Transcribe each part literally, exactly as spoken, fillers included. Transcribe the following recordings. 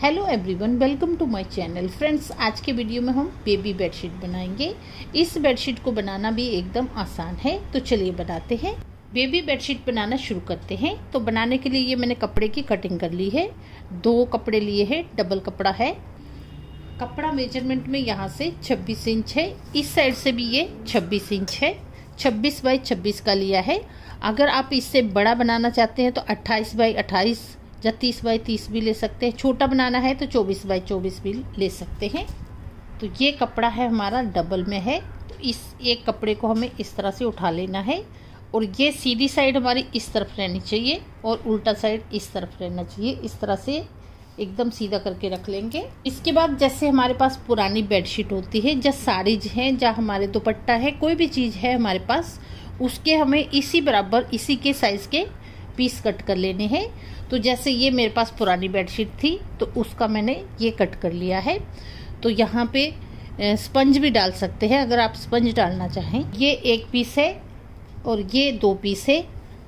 Hello everyone, welcome to my channel. Friends, आज के video में हम बेबी बेडशीट बनाएंगे। इस बेडशीट को बनाना भी एकदम आसान है, तो चलिए बनाते हैं। बेबी बेडशीट बनाना शुरू करते हैं। तो बनाने के लिए ये मैंने कपड़े की कटिंग कर ली है। दो कपड़े लिए हैं, डबल कपड़ा है। कपड़ा मेजरमेंट में यहाँ से छब्बीस इंच है, इस साइड से भी ये छब्बीस इंच है। छब्बीस बाई छब्बीस का लिया है। अगर आप इससे बड़ा बनाना चाहते हैं तो अट्ठाईस बाई अट्ठाईस या तीस बाई तीस भी ले सकते हैं। छोटा बनाना है तो चौबीस बाई चौबीस भी ले सकते हैं। तो ये कपड़ा है हमारा डबल में है, तो इस एक कपड़े को हमें इस तरह से उठा लेना है और ये सीधी साइड हमारी इस तरफ रहनी चाहिए और उल्टा साइड इस तरफ रहना चाहिए। इस तरह से एकदम सीधा करके रख लेंगे। इसके बाद जैसे हमारे पास पुरानी बेडशीट होती है, जहाँ साड़ीज हैं, जहाँ हमारे दुपट्टा है, कोई भी चीज़ है हमारे पास, उसके हमें इसी बराबर इसी के साइज के पीस कट कर लेने हैं। तो जैसे ये मेरे पास पुरानी बेडशीट थी तो उसका मैंने ये कट कर लिया है। तो यहाँ पे स्पंज भी डाल सकते हैं अगर आप स्पंज डालना चाहें। ये एक पीस है और ये दो पीस है,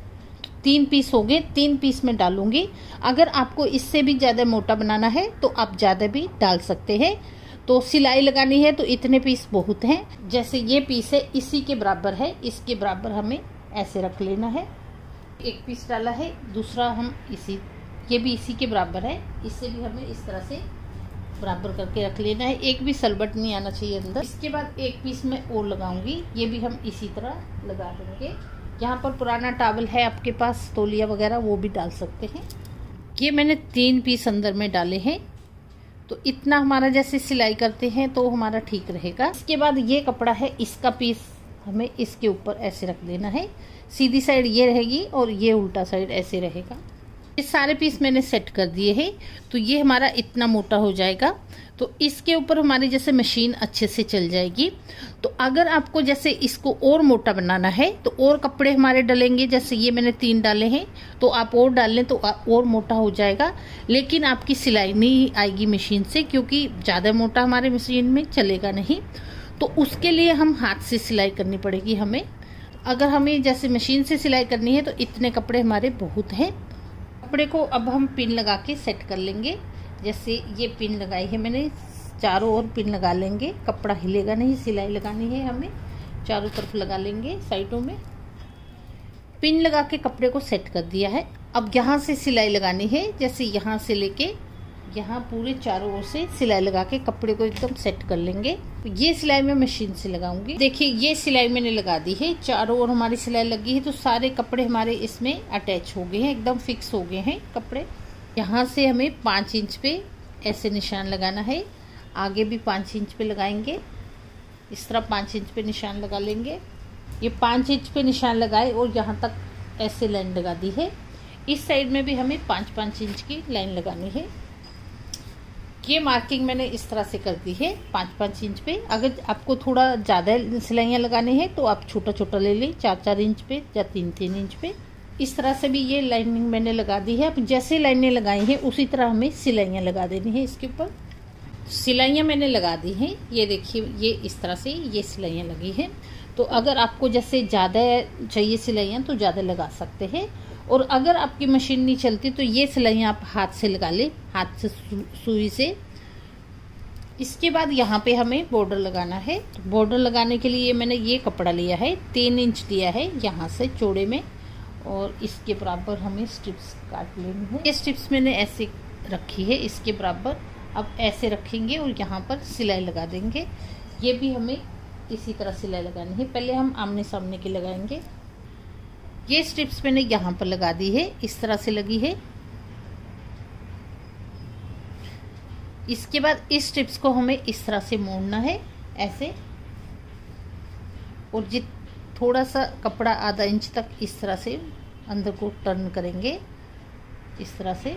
तीन पीस हो गए। तीन पीस में डालूंगी। अगर आपको इससे भी ज़्यादा मोटा बनाना है तो आप ज़्यादा भी डाल सकते हैं। तो सिलाई लगानी है तो इतने पीस बहुत हैं। जैसे ये पीस है इसी के बराबर है, इसके बराबर हमें ऐसे रख लेना है। एक पीस डाला है, दूसरा हम इसी ये भी इसी के बराबर है, इससे भी हमें इस तरह से बराबर करके रख लेना है। एक भी सलबट नहीं आना चाहिए अंदर। इसके बाद एक पीस में और लगाऊंगी, ये भी हम इसी तरह लगा देंगे। यहाँ पर पुराना टॉवल है आपके पास, तौलिया वगैरह, वो भी डाल सकते हैं। ये मैंने तीन पीस अंदर में डाले हैं, तो इतना हमारा जैसे सिलाई करते हैं तो हमारा ठीक रहेगा। इसके बाद ये कपड़ा है, इसका पीस हमें इसके ऊपर ऐसे रख देना है। सीधी साइड ये रहेगी और ये उल्टा साइड ऐसे रहेगा। ये सारे पीस मैंने सेट कर दिए हैं। तो ये हमारा इतना मोटा हो जाएगा। तो इसके ऊपर हमारी जैसे मशीन अच्छे से चल जाएगी। तो अगर आपको जैसे इसको और मोटा बनाना है तो और कपड़े हमारे डलेंगे। जैसे ये मैंने तीन डाले हैं, तो आप और डाल लें तो और मोटा हो जाएगा। लेकिन आपकी सिलाई नहीं आएगी मशीन से, क्योंकि ज़्यादा मोटा हमारे मशीन में चलेगा नहीं। तो उसके लिए हम हाथ से सिलाई करनी पड़ेगी हमें। अगर हमें जैसे मशीन से सिलाई करनी है तो इतने कपड़े हमारे बहुत हैं। कपड़े को अब हम पिन लगा के सेट कर लेंगे। जैसे ये पिन लगाई है मैंने, चारों ओर पिन लगा लेंगे, कपड़ा हिलेगा नहीं। सिलाई लगानी है हमें, चारों तरफ लगा लेंगे साइडों में। पिन लगा के कपड़े को सेट कर दिया है। अब यहाँ से सिलाई लगानी है, जैसे यहाँ से लेके यहाँ पूरे चारों ओर से सिलाई लगा के कपड़े को एकदम सेट कर लेंगे। ये सिलाई मैं मशीन से लगाऊंगी। देखिए ये सिलाई मैंने लगा दी है, चारों ओर हमारी सिलाई लगी है। तो सारे कपड़े हमारे इसमें अटैच हो गए हैं, एकदम फिक्स हो गए हैं कपड़े। यहाँ से हमें पाँच इंच पे ऐसे निशान लगाना है। आगे भी पाँच इंच पे लगाएंगे, इस तरह पाँच इंच पे निशान लगा लेंगे। ये पाँच इंच पे निशान लगाए और यहाँ तक ऐसे लाइन लगा दी है। इस साइड में भी हमें पाँच पाँच इंच की लाइन लगानी है। ये मार्किंग मैंने इस तरह से कर दी है पाँच पाँच इंच पे। अगर आपको थोड़ा ज़्यादा सिलाइयाँ लगानी है तो आप छोटा छोटा ले लें, चार चार इंच पे या तीन तीन इंच पे। इस तरह से भी ये लाइनिंग मैंने लगा दी है। अब जैसे लाइनें लगाई हैं उसी तरह हमें सिलाइयाँ लगा देनी है। इसके ऊपर सिलाइयाँ मैंने लगा दी हैं। ये देखिए ये इस तरह से ये सिलाइयाँ लगी हैं। तो अगर आपको जैसे ज़्यादा चाहिए सिलाइयाँ तो ज़्यादा लगा सकते हैं। और अगर आपकी मशीन नहीं चलती तो ये सिलाइयाँ आप हाथ से लगा लें, हाथ से सुई से। इसके बाद यहाँ पे हमें बॉर्डर लगाना है। तो बॉर्डर लगाने के लिए मैंने ये कपड़ा लिया है, तीन इंच लिया है यहाँ से चौड़े में, और इसके बराबर हमें स्ट्रिप्स काट लेनी है। ये स्ट्रिप्स मैंने ऐसे रखी है, इसके बराबर अब ऐसे रखेंगे और यहाँ पर सिलाई लगा देंगे। ये भी हमें इसी तरह सिलाई लगानी है। पहले हम आमने सामने की लगाएंगे। ये स्ट्रिप्स मैंने यहाँ पर लगा दी है, इस तरह से लगी है। इसके बाद इस स्ट्रिप्स को हमें इस तरह से मोड़ना है ऐसे, और जित थोड़ा सा कपड़ा आधा इंच तक इस तरह से अंदर को टर्न करेंगे इस तरह से,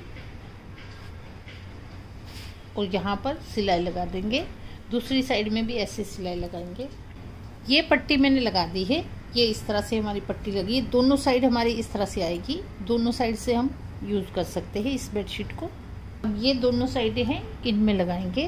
और यहाँ पर सिलाई लगा देंगे। दूसरी साइड में भी ऐसे सिलाई लगाएंगे। ये पट्टी मैंने लगा दी है, ये इस तरह से हमारी पट्टी लगी है। दोनों साइड हमारी इस तरह से आएगी। दोनों साइड से हम यूज कर सकते हैं इस बेडशीट को। अब ये दोनों साइडें हैं, इनमें लगाएंगे।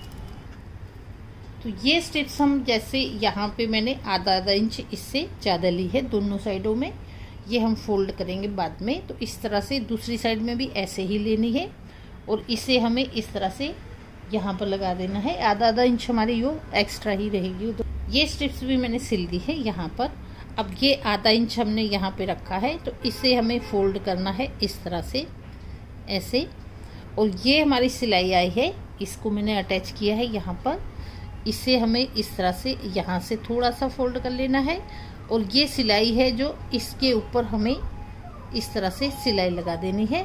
तो ये स्टिप्स हम जैसे यहाँ पे मैंने आधा आधा इंच इससे ज़्यादा ली है दोनों साइडों में, ये हम फोल्ड करेंगे बाद में। तो इस तरह से दूसरी साइड में भी ऐसे ही लेनी है और इसे हमें इस तरह से यहाँ पर लगा देना है। आधा आधा इंच हमारी यो एक्स्ट्रा ही रहेगी। तो ये स्ट्रिप्स भी मैंने सिल दी है यहाँ पर। अब ये आधा इंच हमने यहाँ पे रखा है, तो इसे हमें फोल्ड करना है इस तरह से, ऐसे। और ये हमारी सिलाई आई है, इसको मैंने अटैच किया है यहाँ पर। इसे हमें इस तरह से यहाँ से थोड़ा सा फोल्ड कर लेना है। और ये सिलाई है जो इसके ऊपर हमें इस तरह से सिलाई लगा देनी है।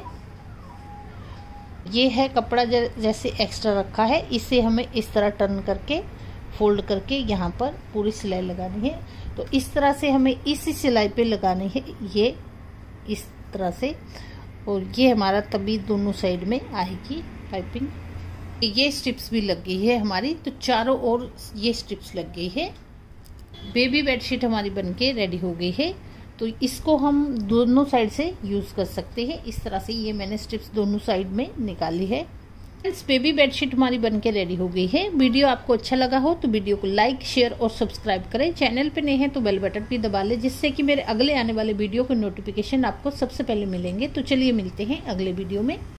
ये है कपड़ा जैसे एक्स्ट्रा रखा है, इसे हमें इस तरह टर्न करके फोल्ड करके यहाँ पर पूरी सिलाई लगानी है। तो इस तरह से हमें इसी सिलाई पे लगानी है, ये इस तरह से। और ये हमारा तभी दोनों साइड में आएगी पाइपिंग। ये स्ट्रिप्स भी लग गई है हमारी, तो चारों ओर ये स्ट्रिप्स लग गई है। बेबी बेडशीट हमारी बनके रेडी हो गई है। तो इसको हम दोनों साइड से यूज कर सकते हैं। इस तरह से ये मैंने स्ट्रिप्स दोनों साइड में निकाली है। फ्रेंड्स, बेबी बेडशीट हमारी बनके रेडी हो गई है। वीडियो आपको अच्छा लगा हो तो वीडियो को लाइक, शेयर और सब्सक्राइब करें। चैनल पे नए हैं तो बेल बटन भी दबा लें, जिससे कि मेरे अगले आने वाले वीडियो के नोटिफिकेशन आपको सबसे पहले मिलेंगे। तो चलिए मिलते हैं अगले वीडियो में।